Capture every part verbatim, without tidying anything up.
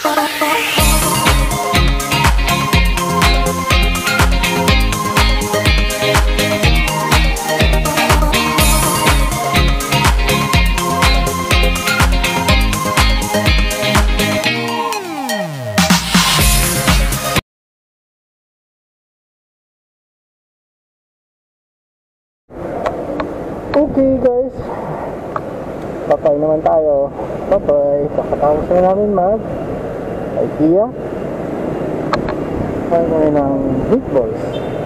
Okay guys, papay naman tayo. Papay, kakatapos na namin mag IKEA. Kaya namin ng meatballs.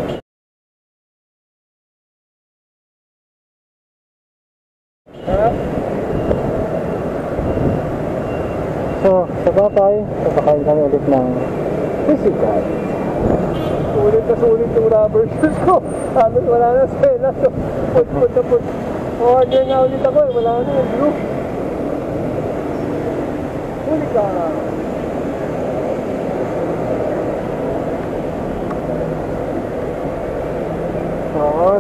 So, sa papay, papakain kami ulit ng physical. Sulit na sulit yung rubber shoes ko. Halos wala na sela. So, put put na put. Order na ulit ako eh. Wala na yung blue. Huli ka. Oo.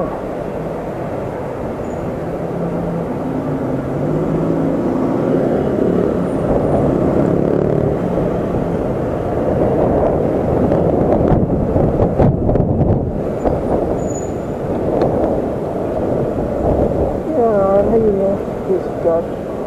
Ayun o, fish cut.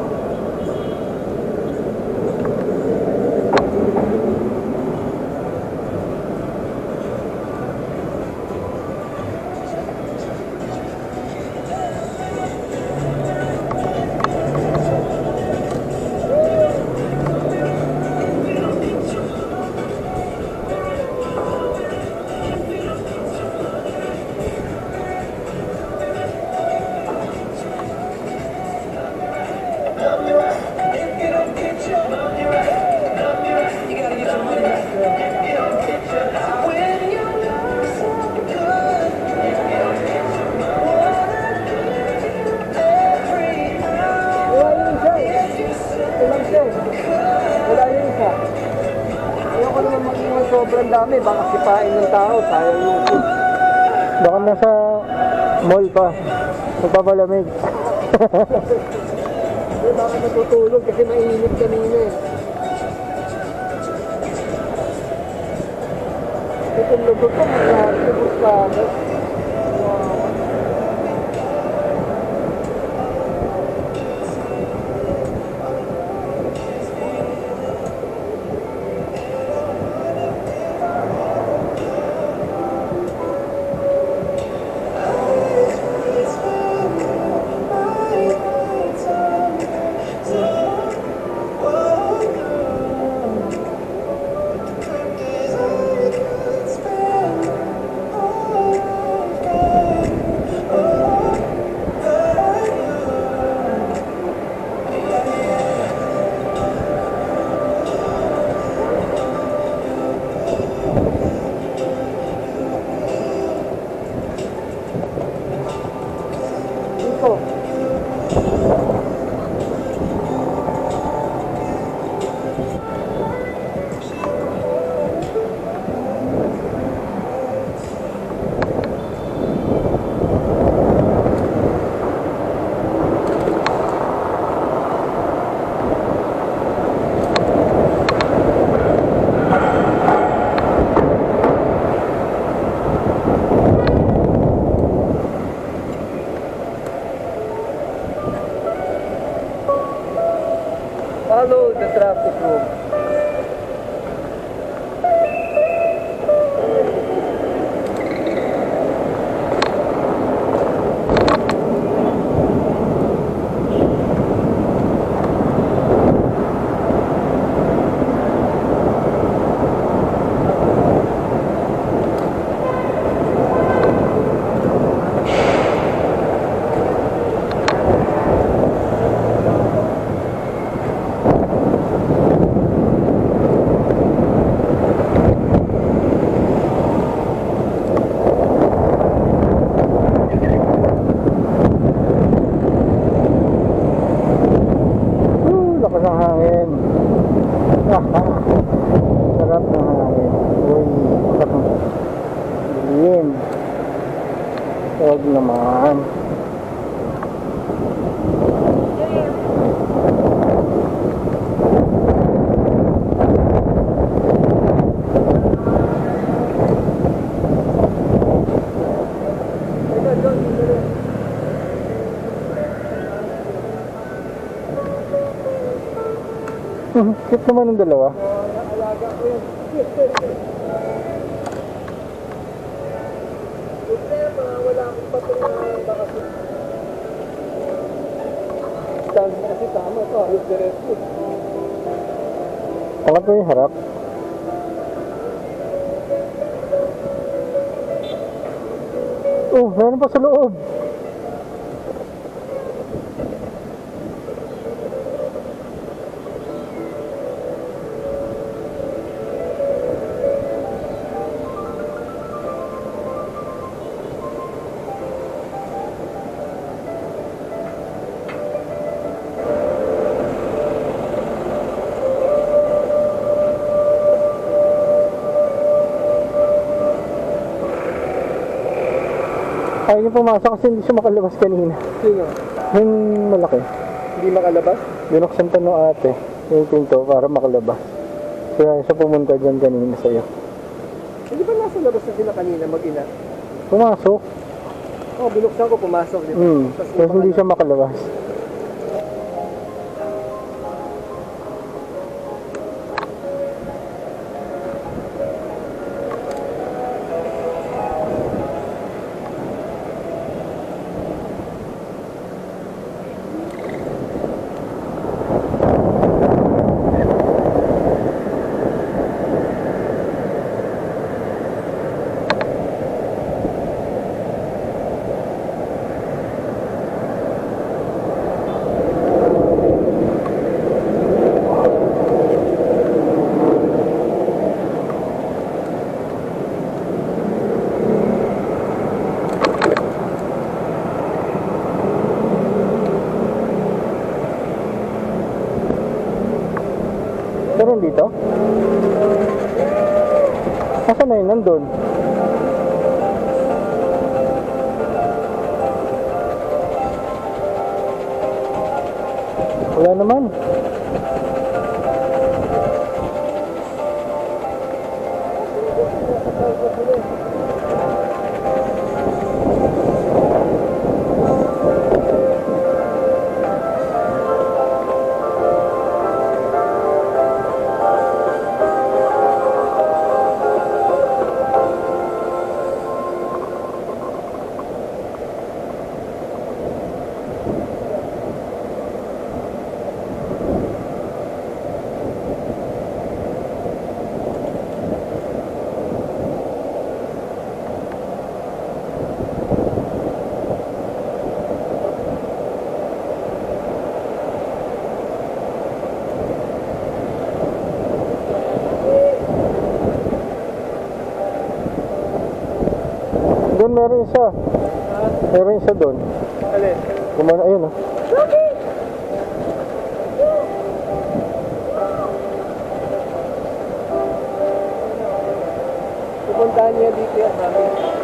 Sobrang dami, baka sipain ng tao, sayang yung food. Baka nasa mall pa, nagpapalamig. Baka natutulog kasi mainit kanina eh. Itong lugot ko, maglari ko sa follow the traffic room. Sarap ng hangin. Uy, dilim. Huwag naman. Cute naman ng dalawa. Alaga ko yun. Problema, wala akong patong na bakasyon. Stand mo kasi tama ito, halos diretso. Angat mo yung harap. Oh, meron pa sa loob. Ayaw niya pumasok kasi hindi siya makalabas kanina. Sino? Yung malaki. Hindi makalabas? Binuksan pa nung ate yung pinto para makalabas. Kaya siya pumunta dyan kanina sa'yo. Hindi ba nasa labas na sila kanina mag-ina? Pumasok. Oh, binuksan ko, pumasok. Di ba? Hmm. Tapos Tapos hindi siya makalabas. Meron dito? Nasaan na yun? Nandun. Wala naman. Doon meron isa. Meron isa doon. Alin? Kumana, ayun oh. Pupuntahan niya dito yan, mami.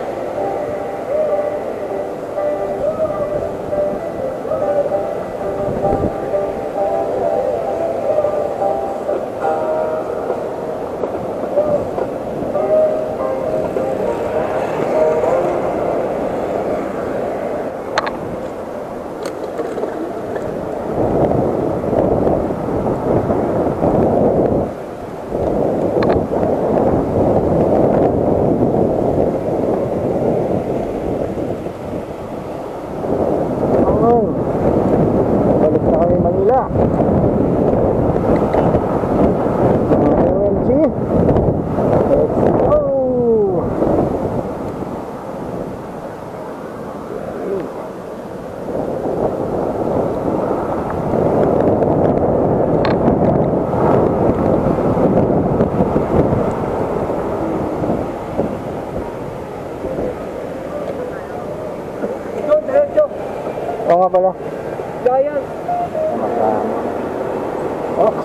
Balik na kami Manila. O M G. Let's go. Ito, diretso. Oo nga pala. Giant. Tama-tama. Ox.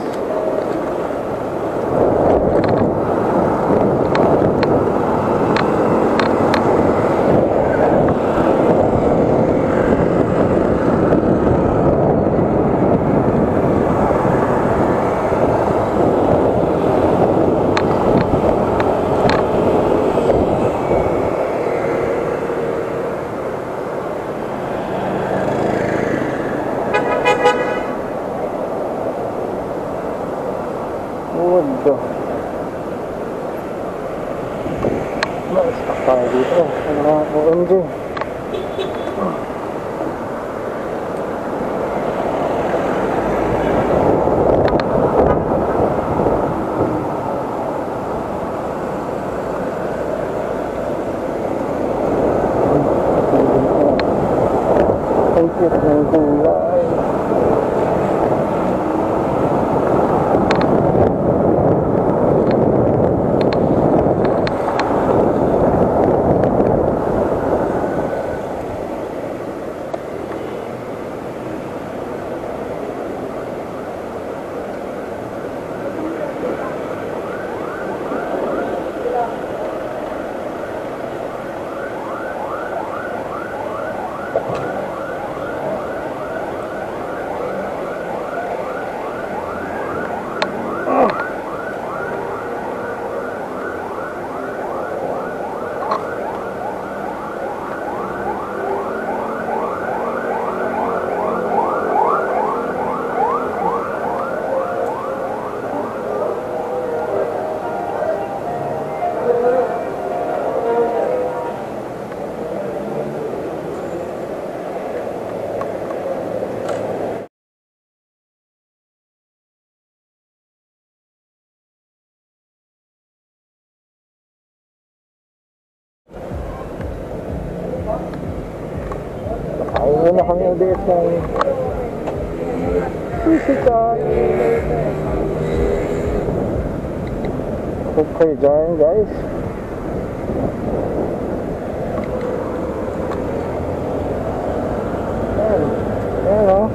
Dito. Ma-stuck tayo dito. Ano nga, O M G. Thank you for the kulay. Ayun na kami ulit ng Pussycat. Hope kayo dyan, guys. Ayan. Ayan o.